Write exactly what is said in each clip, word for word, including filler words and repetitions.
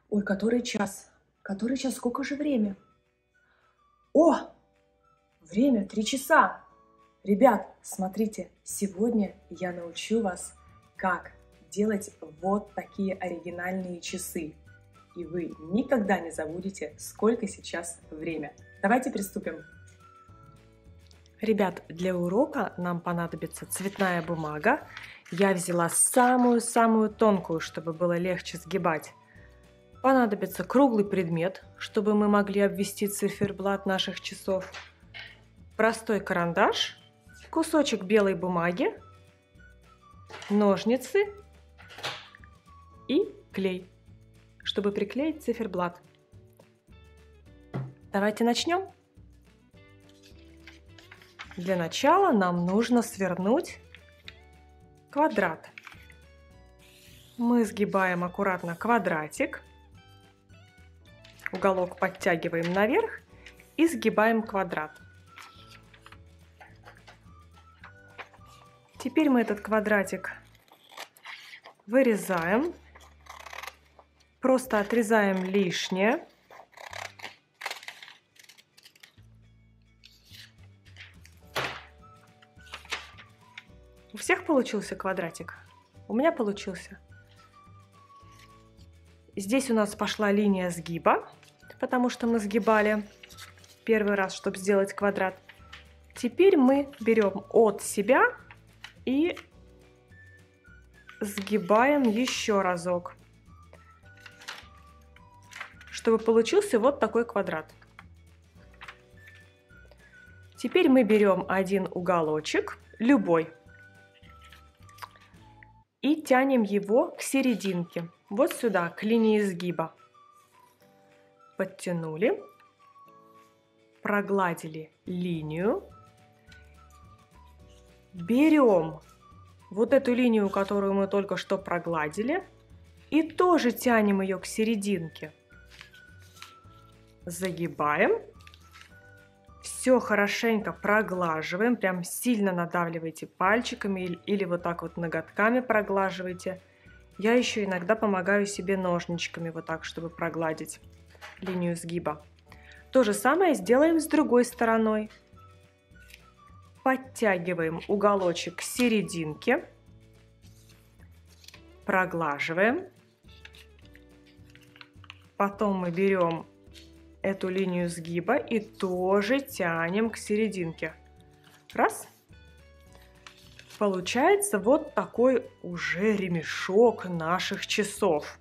Ой, который час? Который час? Сколько же время? О! Время три часа! Ребят, смотрите, сегодня я научу вас, как делать вот такие оригинальные часы. И вы никогда не забудете, сколько сейчас время. Давайте приступим. Ребят, для урока нам понадобится цветная бумага. Я взяла самую-самую тонкую, чтобы было легче сгибать. Понадобится круглый предмет, чтобы мы могли обвести циферблат наших часов. Простой карандаш, кусочек белой бумаги, ножницы и клей, чтобы приклеить циферблат. Давайте начнем. Для начала нам нужно свернуть квадрат. Мы сгибаем аккуратно квадратик, уголок подтягиваем наверх и сгибаем квадрат. Теперь мы этот квадратик вырезаем, просто отрезаем лишнее. У всех получился квадратик? У меня получился. Здесь у нас пошла линия сгиба, потому что мы сгибали первый раз, чтобы сделать квадрат. Теперь мы берем от себя и сгибаем еще разок, чтобы получился вот такой квадрат. Теперь мы берем один уголочек, любой, и тянем его к серединке, вот сюда, к линии сгиба. Подтянули, прогладили линию. Берем вот эту линию, которую мы только что прогладили, и тоже тянем ее к серединке. Загибаем. Все хорошенько проглаживаем, прям сильно надавливайте пальчиками или, или вот так вот ноготками проглаживайте. Я еще иногда помогаю себе ножничками вот так, чтобы прогладить линию сгиба. То же самое сделаем с другой стороной. Подтягиваем уголочек к серединке, проглаживаем. Потом мы берем эту линию сгиба и тоже тянем к серединке. Раз. Получается вот такой уже ремешок наших часов.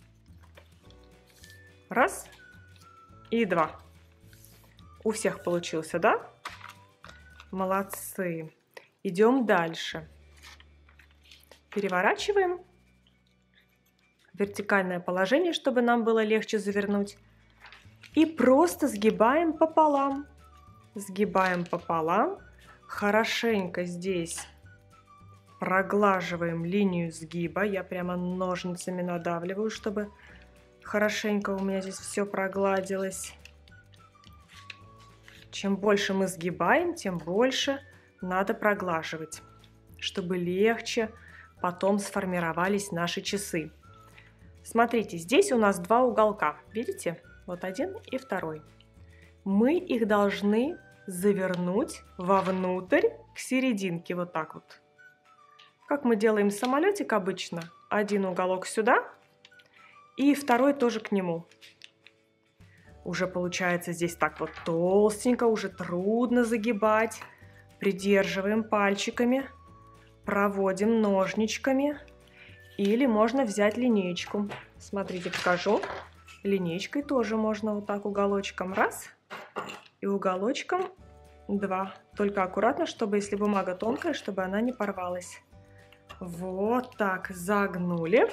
Раз и два. У всех получился, да? Молодцы. Идем дальше. Переворачиваем. Вертикальное положение, чтобы нам было легче завернуть. И просто сгибаем пополам. Сгибаем пополам. Хорошенько здесь проглаживаем линию сгиба. Я прямо ножницами надавливаю, чтобы хорошенько у меня здесь все прогладилось. Чем больше мы сгибаем, тем больше надо проглаживать, чтобы легче потом сформировались наши часы. Смотрите, здесь у нас два уголка. Видите? Вот один и второй. Мы их должны завернуть вовнутрь к серединке. Вот так вот. Как мы делаем самолетик обычно. Один уголок сюда и второй тоже к нему. Уже получается здесь так вот толстенько, уже трудно загибать. Придерживаем пальчиками, проводим ножничками. Или можно взять линеечку. Смотрите, покажу. Линеечкой тоже можно вот так уголочком раз и уголочком два. Только аккуратно, чтобы, если бумага тонкая, чтобы она не порвалась. Вот так загнули.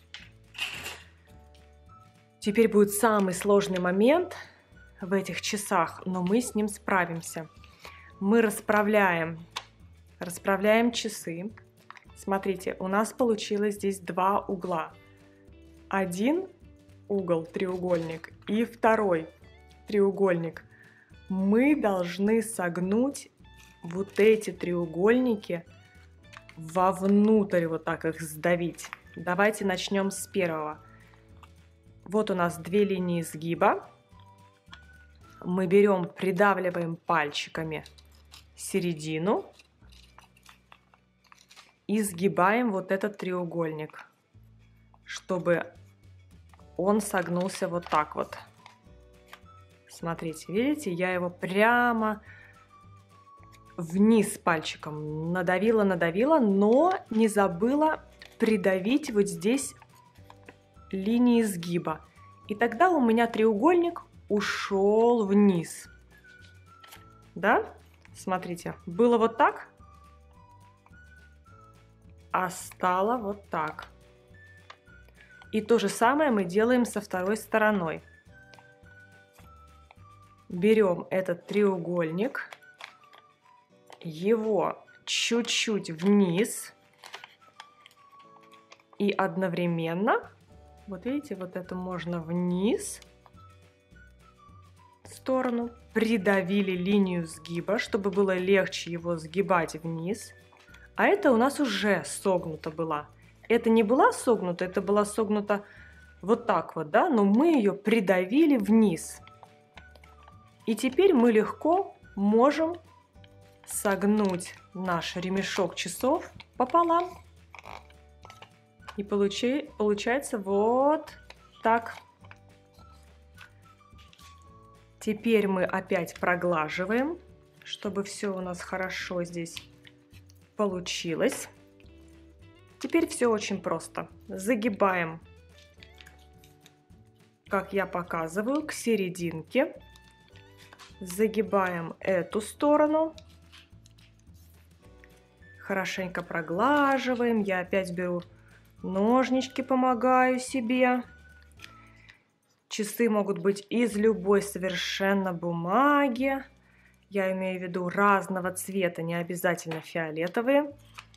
Теперь будет самый сложный момент в этих часах, но мы с ним справимся. Мы расправляем, расправляем часы. Смотрите, у нас получилось здесь два угла. Один угол, треугольник, и второй треугольник. Мы должны согнуть вот эти треугольники вовнутрь, вот так их сдавить. Давайте начнем с первого. Вот у нас две линии сгиба. Мы берем, придавливаем пальчиками середину и сгибаем вот этот треугольник, чтобы он согнулся вот так вот. Смотрите, видите, я его прямо вниз пальчиком надавила, надавила, но не забыла придавить вот здесь линии сгиба. И тогда у меня треугольник ушел вниз. Да? Смотрите, было вот так, а стало вот так. И то же самое мы делаем со второй стороной. Берем этот треугольник, его чуть-чуть вниз и одновременно, вот видите, вот это можно вниз, в сторону, придавили линию сгиба, чтобы было легче его сгибать вниз. А это у нас уже согнута была. Это не была согнута, это была согнута вот так вот, да, но мы ее придавили вниз. И теперь мы легко можем согнуть наш ремешок часов пополам. И получи, получается вот так. Теперь мы опять проглаживаем, чтобы все у нас хорошо здесь получилось. Теперь все очень просто. Загибаем, как я показываю, к серединке. Загибаем эту сторону. Хорошенько проглаживаем. Я опять беру ножнички, помогаю себе. Часы могут быть из любой совершенно бумаги. Я имею в виду разного цвета, не обязательно фиолетовые.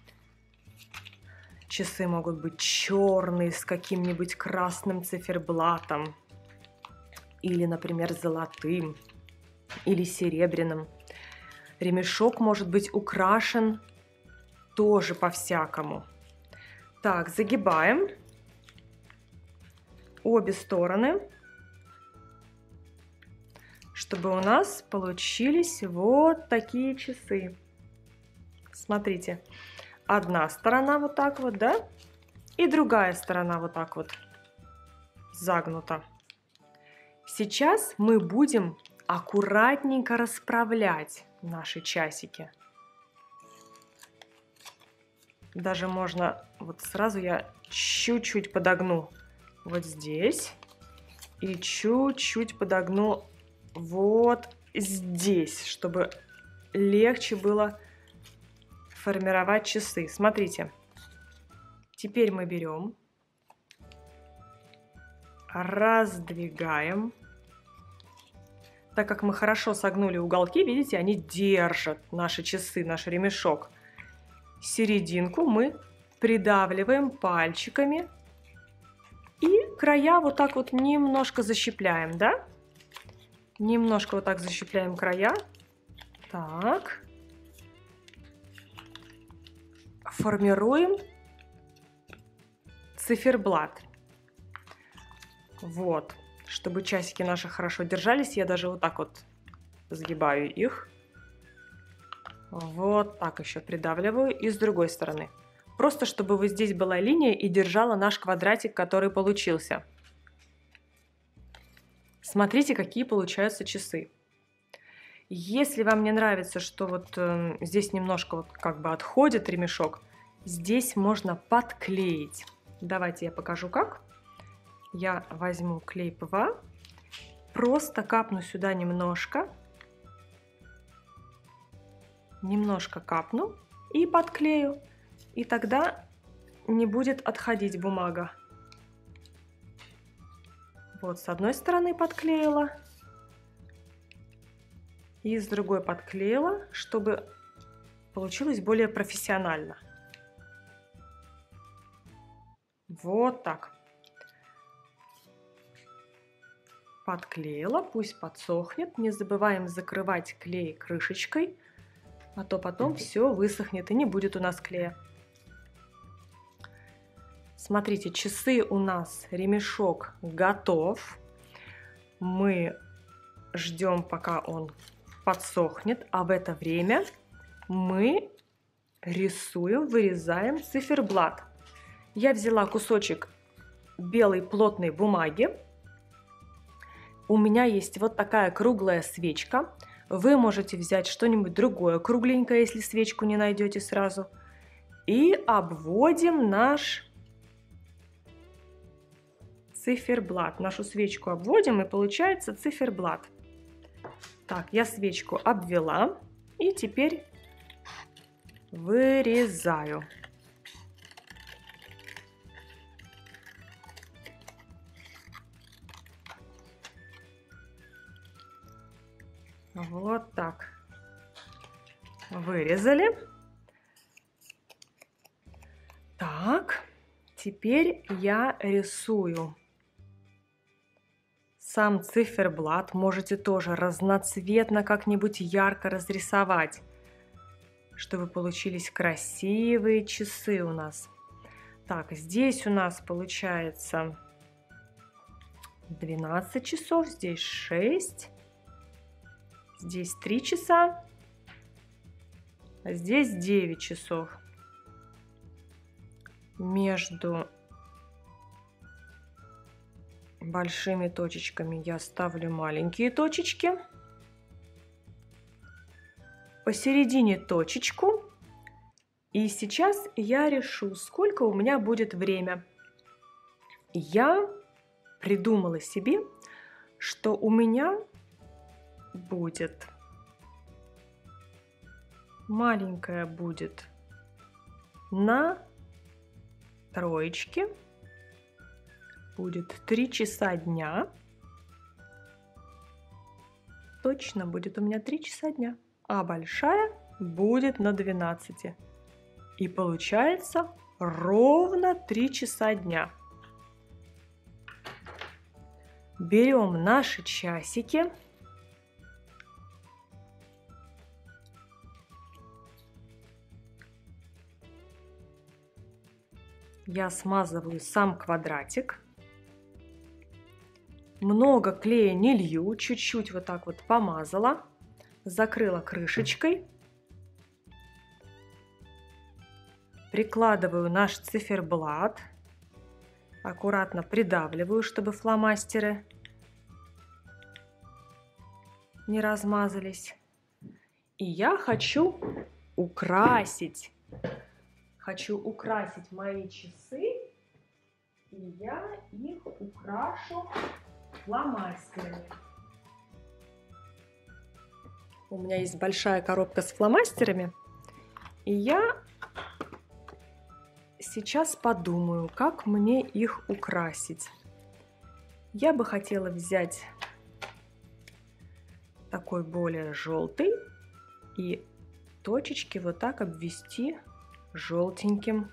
Часы могут быть черные с каким-нибудь красным циферблатом. Или, например, золотым. Или серебряным. Ремешок может быть украшен тоже по-всякому. Так, загибаем обе стороны, чтобы у нас получились вот такие часы. Смотрите, одна сторона вот так вот, да, и другая сторона вот так вот загнута. Сейчас мы будем аккуратненько расправлять наши часики. Даже можно, вот сразу я чуть-чуть подогну вот здесь и чуть-чуть подогну вот здесь, чтобы легче было формировать часы. Смотрите, теперь мы берем, раздвигаем. Так как мы хорошо согнули уголки, видите, они держат наши часы, наш ремешок. Серединку мы придавливаем пальчиками и края вот так вот немножко защипляем, да? Немножко вот так защипляем края. Так. Формируем циферблат. Вот. Чтобы часики наши хорошо держались, я даже вот так вот сгибаю их. Вот так еще придавливаю. И с другой стороны. Просто чтобы вот здесь была линия и держала наш квадратик, который получился. Смотрите, какие получаются часы. Если вам не нравится, что вот э, здесь немножко вот как бы отходит ремешок, здесь можно подклеить. Давайте я покажу как. Я возьму клей ПВА, просто капну сюда немножко, немножко капну и подклею, и тогда не будет отходить бумага. Вот с одной стороны подклеила и с другой подклеила, чтобы получилось более профессионально. Вот так. Подклеила, пусть подсохнет. Не забываем закрывать клей крышечкой, а то потом все высохнет и не будет у нас клея. Смотрите, часы у нас, ремешок готов. Мы ждем, пока он подсохнет, а в это время мы рисуем, вырезаем циферблат. Я взяла кусочек белой плотной бумаги. У меня есть вот такая круглая свечка. Вы можете взять что-нибудь другое кругленькое, если свечку не найдете сразу. И обводим наш циферблат. Нашу свечку обводим, и получается циферблат. Так, я свечку обвела, и теперь вырезаю. Вот так. Вырезали. Так, теперь я рисую сам циферблат. Можете тоже разноцветно как-нибудь ярко разрисовать, чтобы получились красивые часы у нас. Так, здесь у нас получается двенадцать часов, здесь шесть, здесь три часа, а здесь девять часов. Между большими точечками я ставлю маленькие точечки. Посередине точечку. И сейчас я решу, сколько у меня будет время. Я придумала себе, что у меня будет маленькая будет на троечке. Будет три часа дня. Точно будет у меня три часа дня. А большая будет на двенадцати. И получается ровно три часа дня. Берем наши часики. Я смазываю сам квадратик. Много клея не лью, чуть-чуть вот так вот помазала, закрыла крышечкой. Прикладываю наш циферблат, аккуратно придавливаю, чтобы фломастеры не размазались. И я хочу украсить, хочу украсить мои часы, и я их украшу фломастерами. У меня есть большая коробка с фломастерами, и я сейчас подумаю, как мне их украсить. Я бы хотела взять такой более желтый и точечки вот так обвести желтеньким.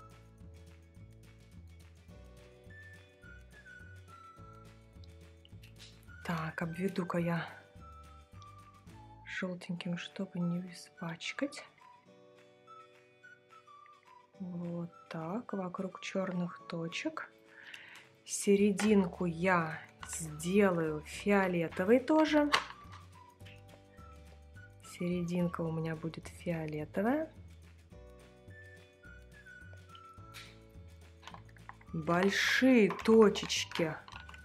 Так, обведу-ка я желтеньким, чтобы не испачкать. Вот так, вокруг черных точек. Серединку я сделаю фиолетовой тоже. Серединка у меня будет фиолетовая. Большие точечки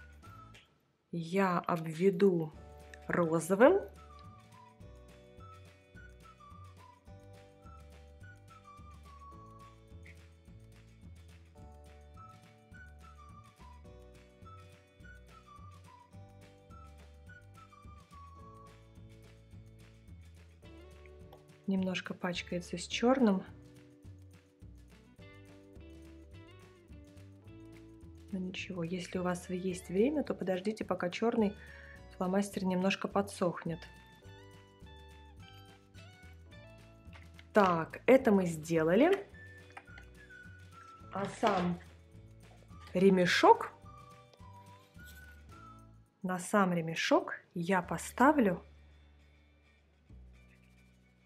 я обведу розовым. Немножко пачкается с черным. Но ничего, если у вас есть время, то подождите, пока черный фломастер немножко подсохнет. Так, это мы сделали. А сам ремешок, на сам ремешок я поставлю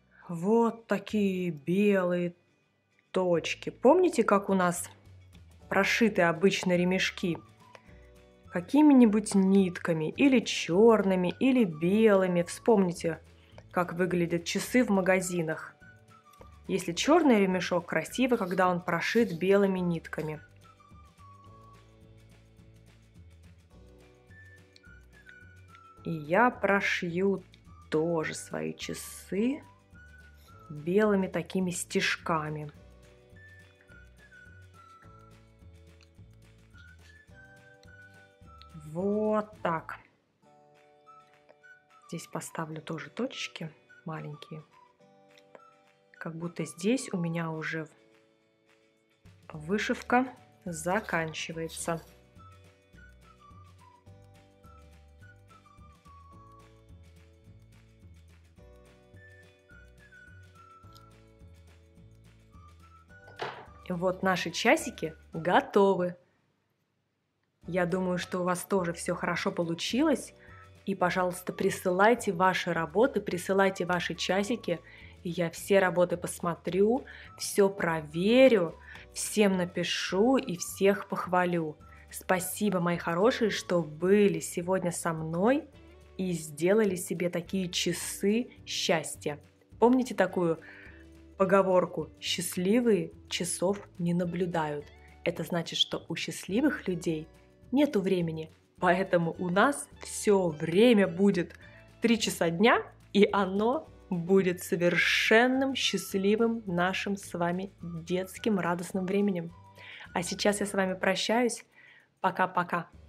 вот такие белые точки. Помните, как у нас прошиты обычно ремешки какими-нибудь нитками, или черными, или белыми. Вспомните, как выглядят часы в магазинах. Если черный ремешок, красиво, когда он прошит белыми нитками. И я прошью тоже свои часы белыми такими стежками. Вот так. Здесь поставлю тоже точечки маленькие. Как будто здесь у меня уже вышивка заканчивается. Вот наши часики готовы. Я думаю, что у вас тоже все хорошо получилось. И, пожалуйста, присылайте ваши работы, присылайте ваши часики. И я все работы посмотрю, все проверю, всем напишу и всех похвалю. Спасибо, мои хорошие, что были сегодня со мной и сделали себе такие часы счастья. Помните такую поговорку: «Счастливые часов не наблюдают». Это значит, что у счастливых людей нету времени, поэтому у нас все время будет три часа дня, и оно будет совершенным, счастливым нашим с вами детским радостным временем. А сейчас я с вами прощаюсь. Пока-пока.